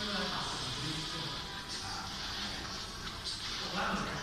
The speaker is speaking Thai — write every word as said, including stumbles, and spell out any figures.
เมื่อเราปรับสมดุลที่ตัวผมว่าเหมือนกัน